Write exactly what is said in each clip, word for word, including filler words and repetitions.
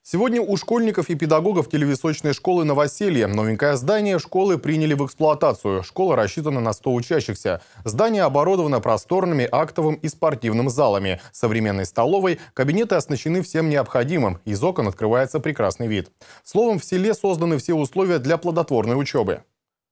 Сегодня у школьников и педагогов телевисочной школы новоселье. Новенькое здание школы приняли в эксплуатацию. Школа рассчитана на сто учащихся. Здание оборудовано просторными актовым и спортивным залами, современной столовой. Кабинеты оснащены всем необходимым. Из окон открывается прекрасный вид. Словом, в селе созданы все условия для плодотворной учебы.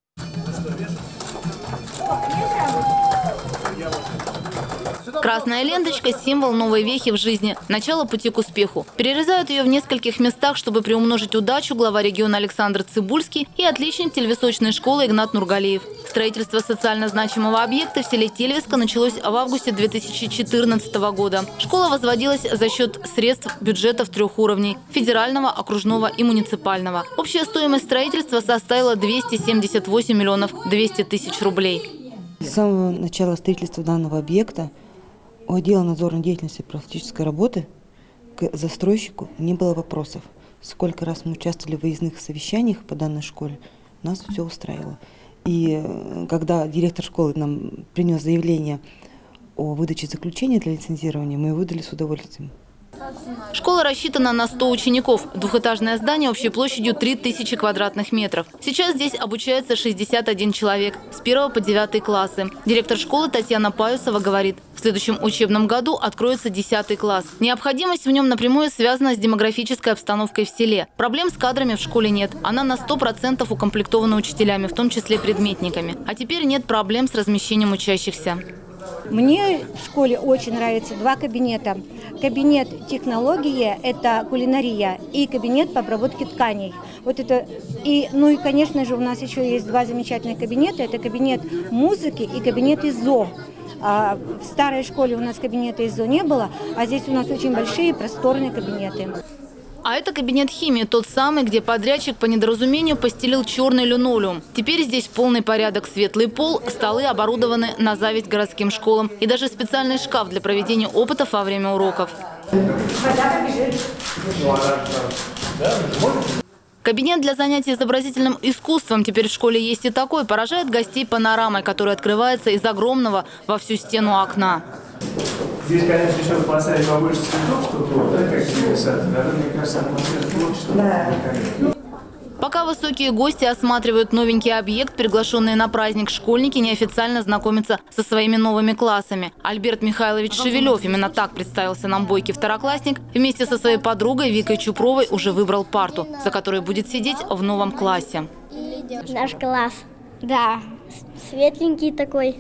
Красная ленточка – символ новой вехи в жизни, начало пути к успеху. Перерезают ее в нескольких местах, чтобы приумножить удачу глава региона Александр Цыбульский и отличник телевисочной школы Игнат Нургалиев. Строительство социально значимого объекта в селе Тельвиска началось в августе две тысячи четырнадцатого года. Школа возводилась за счет средств бюджетов трех уровней – федерального, окружного и муниципального. Общая стоимость строительства составила двести семьдесят восемь миллионов двести тысяч рублей. С самого начала строительства данного объекта у отдела надзорной деятельности и практической работы к застройщику не было вопросов. Сколько раз мы участвовали в выездных совещаниях по данной школе, нас все устраивало. И когда директор школы нам принес заявление о выдаче заключения для лицензирования, мы его выдали с удовольствием. Школа рассчитана на сто учеников. Двухэтажное здание общей площадью три тысячи квадратных метров. Сейчас здесь обучается шестьдесят один человек с первого по девятый классы. Директор школы Татьяна Паюсова говорит, в следующем учебном году откроется десятый класс. Необходимость в нем напрямую связана с демографической обстановкой в селе. Проблем с кадрами в школе нет. Она на сто процентов укомплектована учителями, в том числе предметниками. А теперь нет проблем с размещением учащихся. Мне в школе очень нравятся два кабинета. Кабинет технологии – это кулинария, и кабинет по обработке тканей. Вот это, и, ну и, конечно же, у нас еще есть два замечательных кабинета. Это кабинет музыки и кабинет ИЗО. А в старой школе у нас кабинета ИЗО не было, а здесь у нас очень большие просторные кабинеты. А это кабинет химии, тот самый, где подрядчик по недоразумению постелил черный линолеум. Теперь здесь полный порядок, светлый пол, столы оборудованы на зависть городским школам и даже специальный шкаф для проведения опытов во время уроков. Кабинет для занятий изобразительным искусством теперь в школе есть и такой. Поражает гостей панорамой, которая открывается из огромного во всю стену окна. Здесь, конечно, еще поставить побольше цветов, чтобы, да, как сад. Мне кажется, атмосфера творчества. Да. Пока высокие гости осматривают новенький объект, приглашенные на праздник школьники неофициально знакомятся со своими новыми классами. Альберт Михайлович Шевелев, именно так представился нам бойкий второклассник, вместе со своей подругой Викой Чупровой уже выбрал парту, за которой будет сидеть в новом классе. Наш класс, да, светленький такой.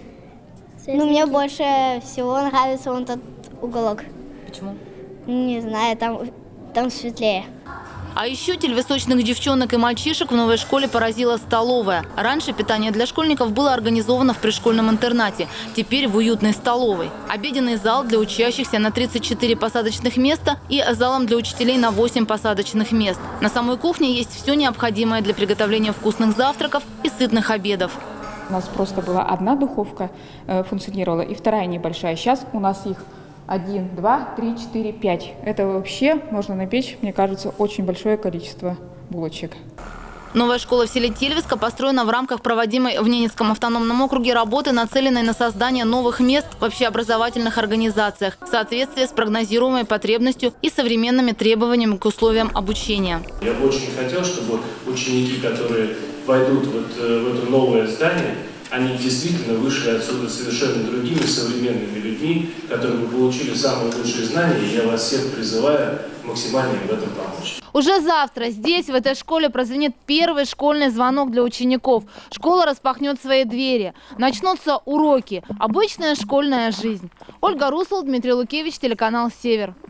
Ну, мне больше всего нравится вон тот уголок. Почему? Не знаю, там, там светлее. А еще телевисочных девчонок и мальчишек в новой школе поразила столовая. Раньше питание для школьников было организовано в пришкольном интернате, теперь в уютной столовой. Обеденный зал для учащихся на тридцать четыре посадочных места и залом для учителей на восемь посадочных мест. На самой кухне есть все необходимое для приготовления вкусных завтраков и сытных обедов. У нас просто была одна духовка, э, функционировала, и вторая небольшая. Сейчас у нас их один, два, три, четыре, пять. Это вообще можно напечь, мне кажется, очень большое количество булочек. Новая школа в селе Тельвиска построена в рамках проводимой в Ненецком автономном округе работы, нацеленной на создание новых мест в общеобразовательных организациях в соответствии с прогнозируемой потребностью и современными требованиями к условиям обучения. Я бы очень хотел, чтобы ученики, которые войдут вот в это новое здание, они действительно вышли отсюда совершенно другими современными людьми, которые бы получили самые лучшие знания. И я вас всех призываю максимально им в этом помочь. Уже завтра здесь, в этой школе, прозвенит первый школьный звонок для учеников. Школа распахнет свои двери. Начнутся уроки. Обычная школьная жизнь. Ольга Русул, Дмитрий Лукевич, телеканал «Север».